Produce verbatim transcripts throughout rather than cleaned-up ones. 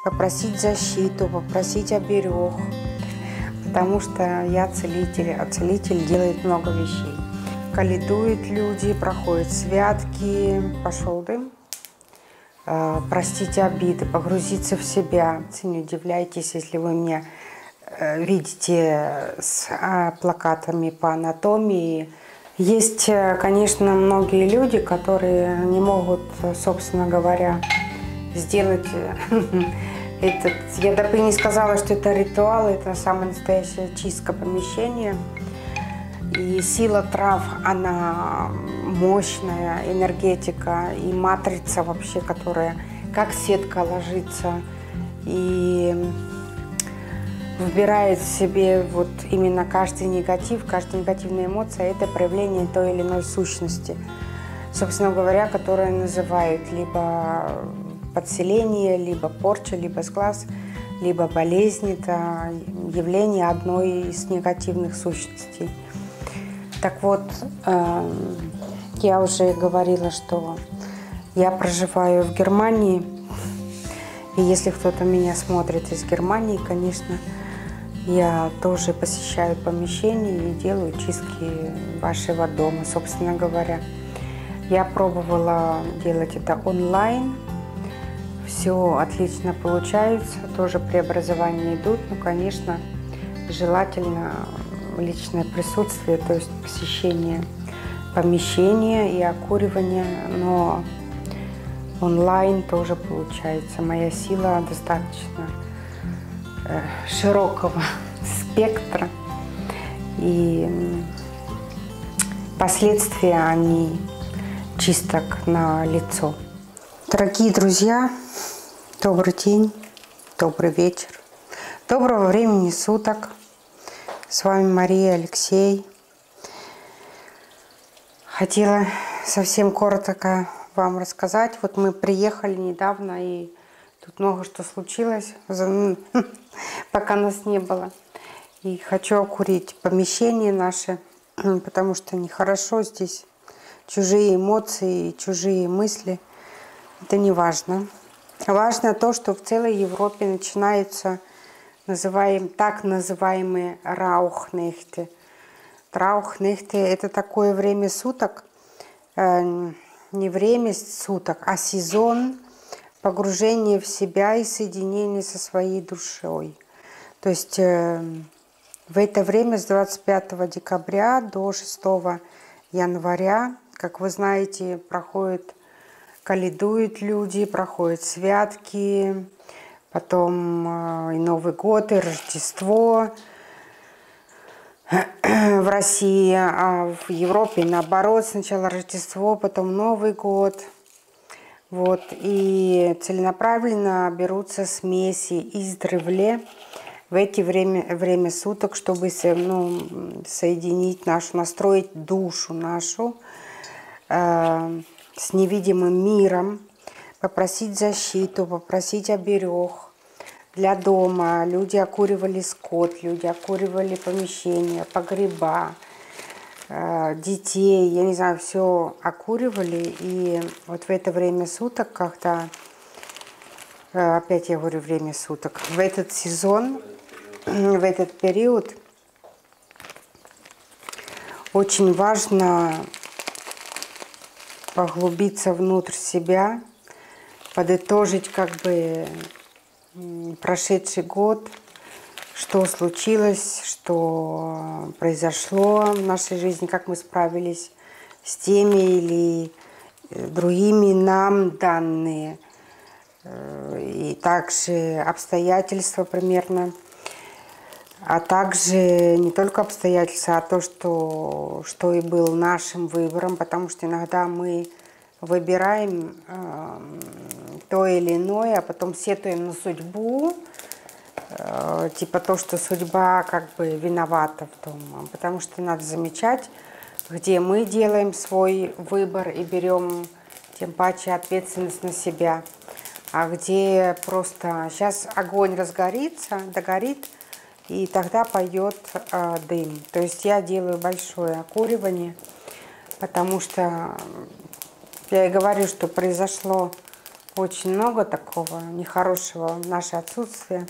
попросить защиту, попросить оберег, потому что я целитель, а целитель делает много вещей. Каледуют люди, проходят святки, пошел дым. Простите обиды, погрузиться в себя. Не удивляйтесь, если вы меня видите с плакатами по анатомии. Есть, конечно, многие люди, которые не могут, собственно говоря, сделать этот... Я бы не сказала, что это ритуал, это самая настоящая чистка помещения. И сила трав, она мощная, энергетика и матрица вообще, которая как сетка ложится и вбирает в себе вот именно каждый негатив, каждая негативная эмоция, это проявление той или иной сущности, собственно говоря, которая называют либо подселение, либо порча, либо сглаз, либо болезнь. Это явление одной из негативных сущностей. Так вот, э, я уже говорила, что я проживаю в Германии, и если кто-то меня смотрит из Германии, конечно, я тоже посещаю помещения и делаю чистки вашего дома, собственно говоря. Я пробовала делать это онлайн, все отлично получается, тоже преобразования идут, но, конечно, желательно личное присутствие, то есть посещение помещения и окуривание, но онлайн тоже получается. Моя сила достаточно э, широкого спектра, и последствия, они чисток на лицо. Дорогие друзья, добрый день, добрый вечер, доброго времени суток. С вами Мария, Алексей. Хотела совсем коротко вам рассказать. Вот мы приехали недавно, и тут много что случилось, пока нас не было. И хочу окурить помещение наше, потому что нехорошо здесь. Чужие эмоции, чужие мысли. Это не важно. Важно то, что в целой Европе начинаются называем, так называемые раухнехты. Раухнехты – это такое время суток, э, не время суток, а сезон погружения в себя и соединения со своей душой. То есть э, в это время с двадцать пятого декабря до шестого января, как вы знаете, проходит, каледуют люди, проходят святки, потом и Новый год, и Рождество в России, а в Европе наоборот, сначала Рождество, потом Новый год. Вот. И целенаправленно берутся смеси издревле в эти время, время суток, чтобы ну, соединить нашу, настроить душу нашу э, с невидимым миром, попросить защиту, попросить оберег. Для дома люди окуривали скот, люди окуривали помещения, погреба, э, детей, я не знаю, все окуривали. И вот в это время суток, когда, э, опять я говорю время суток, в этот сезон, в этот период очень важно поглубиться внутрь себя, подытожить как бы прошедший год, что случилось, что произошло в нашей жизни, как мы справились с теми или другими нам данные, и также обстоятельства примерно, а также не только обстоятельства, а то, что, что и был нашим выбором, потому что иногда мы выбираем э, то или иное, а потом сетуем на судьбу, э, типа то, что судьба как бы виновата в том, потому что надо замечать, где мы делаем свой выбор и берем тем паче ответственность на себя, а где просто сейчас огонь разгорится, догорит, и тогда пойдет э, дым. То есть я делаю большое окуривание, потому что я и говорю, что произошло очень много такого нехорошего в наше отсутствие.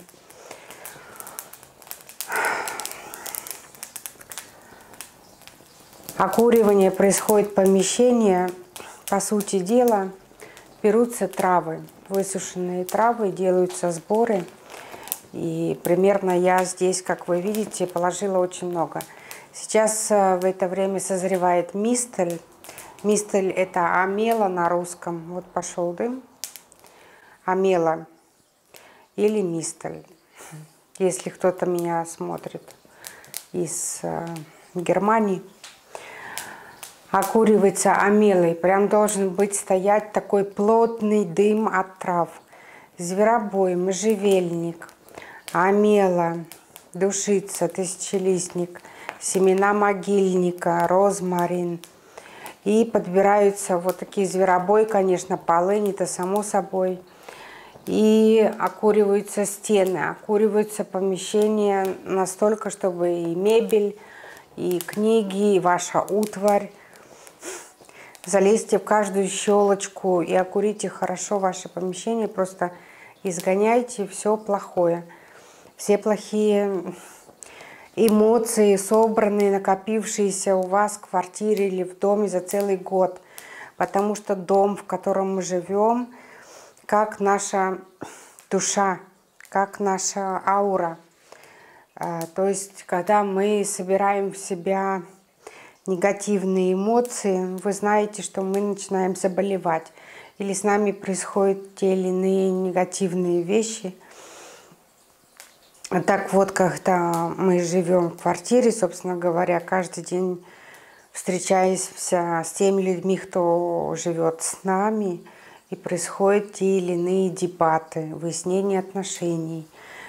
Окуривание происходит в помещении. По сути дела, берутся травы, высушенные травы, делаются сборы. И примерно я здесь, как вы видите, положила очень много. Сейчас в это время созревает мистель. Мистель – это амела на русском. Вот пошел дым. Амела или мистель. Если кто-то меня смотрит из Германии. Окуривается амелой. Прям должен быть стоять такой плотный дым от трав. Зверобой, можжевельник, амела, душица, тысячелистник, семена могильника, розмарин. И подбираются вот такие зверобой, конечно, полынь, это само собой. И окуриваются стены, окуриваются помещения настолько, чтобы и мебель, и книги, и ваша утварь. Залезьте в каждую щелочку и окурите хорошо ваше помещение. Просто изгоняйте все плохое. Все плохие эмоции, собранные, накопившиеся у вас в квартире или в доме за целый год. Потому что дом, в котором мы живем, как наша душа, как наша аура. То есть, когда мы собираем в себя негативные эмоции, вы знаете, что мы начинаем заболевать. Или с нами происходят те или иные негативные вещи. Так вот, когда мы живем в квартире, собственно говоря, каждый день встречаясь с теми людьми, кто живет с нами, и происходят те или иные дебаты, выяснение отношений,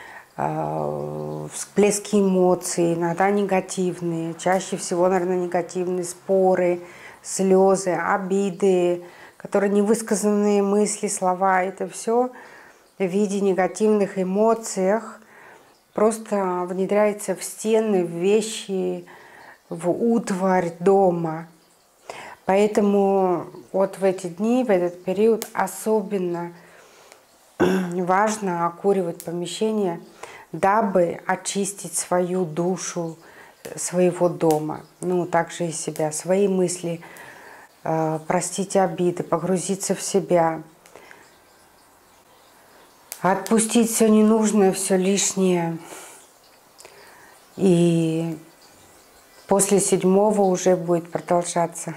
всплески эмоций, иногда негативные, чаще всего, наверное, негативные споры, слезы, обиды, которые невысказанные мысли, слова, это все в виде негативных эмоций просто внедряется в стены, в вещи, в утварь дома. Поэтому вот в эти дни, в этот период особенно важно окуривать помещение, дабы очистить свою душу своего дома, ну, также и себя, свои мысли, э, простить обиды, погрузиться в себя, отпустить все ненужное, все лишнее. И после седьмого уже будет продолжаться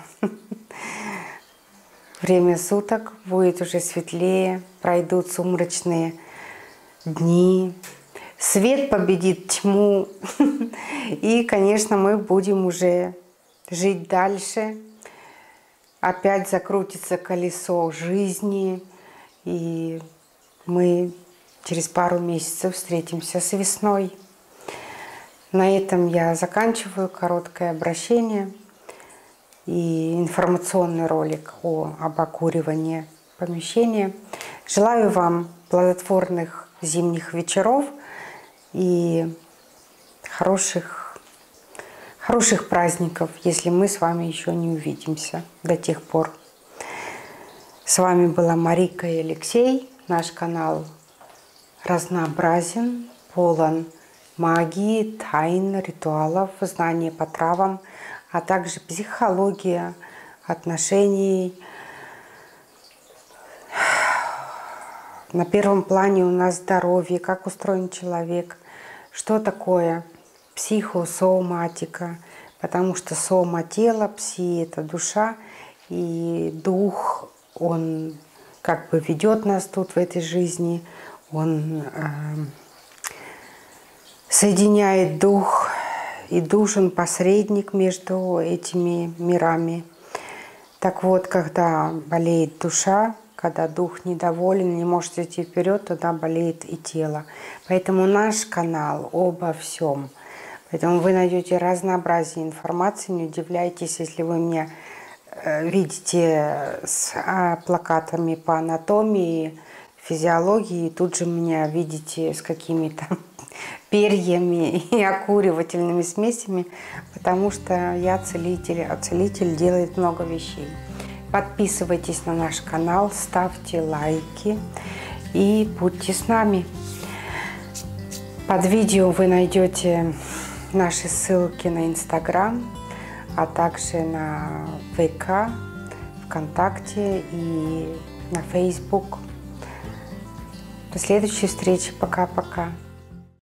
время суток, будет уже светлее, пройдут сумрачные дни. Свет победит тьму. И, конечно, мы будем уже жить дальше. Опять закрутится колесо жизни. И мы через пару месяцев встретимся с весной. На этом я заканчиваю короткое обращение и информационный ролик о, об окуривании помещения. Желаю вам плодотворных зимних вечеров и хороших, хороших праздников, если мы с вами еще не увидимся до тех пор. С вами была Марика и Алексей. Наш канал разнообразен, полон магии, тайн, ритуалов, знания по травам, а также психология отношений. На первом плане у нас здоровье, как устроен человек, что такое психосоматика, потому что сома – тело, пси – это душа, и дух, он как бы ведет нас тут в этой жизни, он э, соединяет дух и душу, посредник между этими мирами. Так вот, когда болеет душа, когда дух недоволен, не может идти вперед, тогда болеет и тело. Поэтому наш канал обо всем. Поэтому вы найдете разнообразие информации. Не удивляйтесь, если вы меня видите с плакатами по анатомии, физиологии, и тут же меня видите с какими-то перьями и окуривательными смесями, потому что я целитель, а целитель делает много вещей. Подписывайтесь на наш канал, ставьте лайки и будьте с нами. Под видео вы найдете наши ссылки на Инстаграм, а также на ВК, ВКонтакте и на Фейсбук. До следующей встречи. Пока-пока.